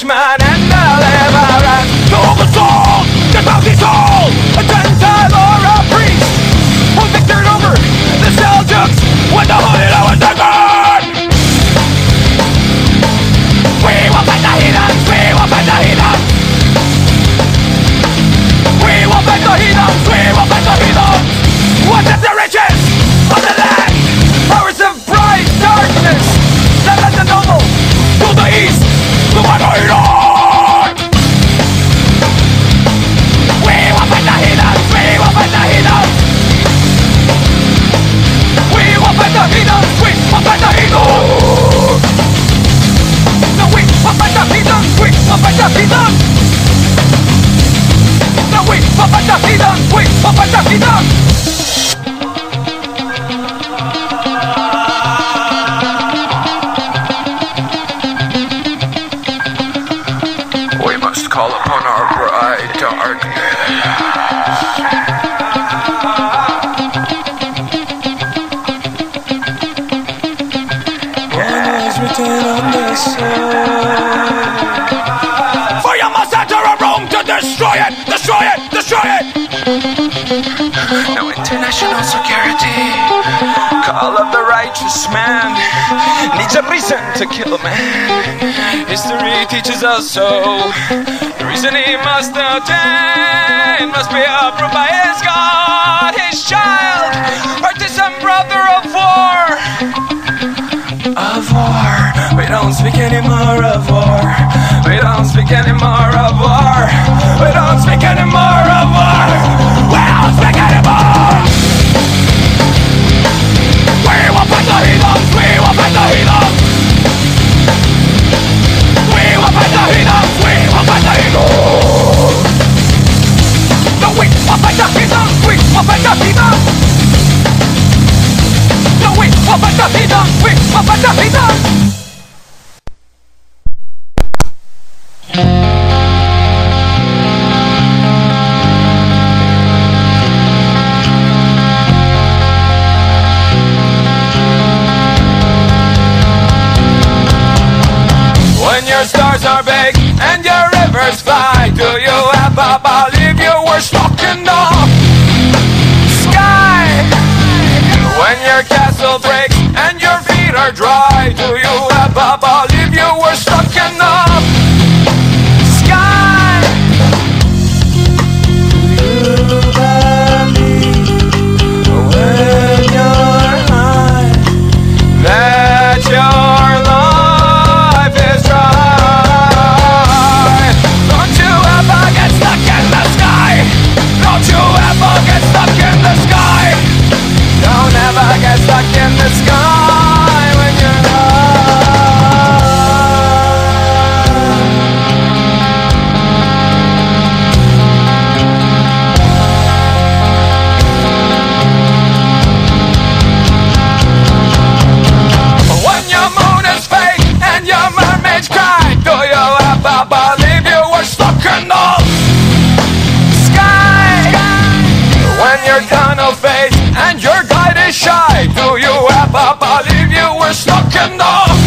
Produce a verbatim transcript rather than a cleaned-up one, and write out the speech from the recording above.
judgment and deliverance. To the soul, the bounty soul, a Gentile or a priest, who victored over the Seljuks when the hooded was taken. We will fight the heathens, we will fight the heathens. We will fight the heathens, we will fight the heathens. What is the riches of the land? Powers of bright darkness that led the noble to the east, to fight the heathens. We will fight the heathens, we will fight the heathens. We will fight the heathens, we will fight the heathens. No, we will fight the heathens, we will fight the heathens. No, we will fight the heathens, we will fight the heathens. We must call upon our bright darkness. One was written on the soul. For you must enter a room to destroy it, destroy it, destroy it. No international security. Call of the righteous man needs a reason to kill a man. History teaches us so. The reason he must attain must be approved by his God, his child, partisan brother of war. Of war. We don't speak anymore of war. We don't speak anymore of war. We don't speak anymore of war. We don't speak anymore. We will fight the heathens. We will fight the heathens. We will fight the heathens. We will fight the heathens. No, we will fight the heathens. We will fight the heathens. No, we will fight the heathens. We will fight the heathens. When your stars are big and your rivers fly, do you ever believe you were stuck in the sky? When your castle breaks and your feet are dry, do you ever believe you were stuck in the sky? Do you believe when you're high that your life is dry? Don't you ever get stuck in the sky? Don't you ever get stuck in the sky? Don't ever get stuck in the sky when you're when your moon is fake and your mermaids cry, do you ever believe you were stuck in the sky? When your tunnel fades and your guide is shy, do you ever believe you were stuck in the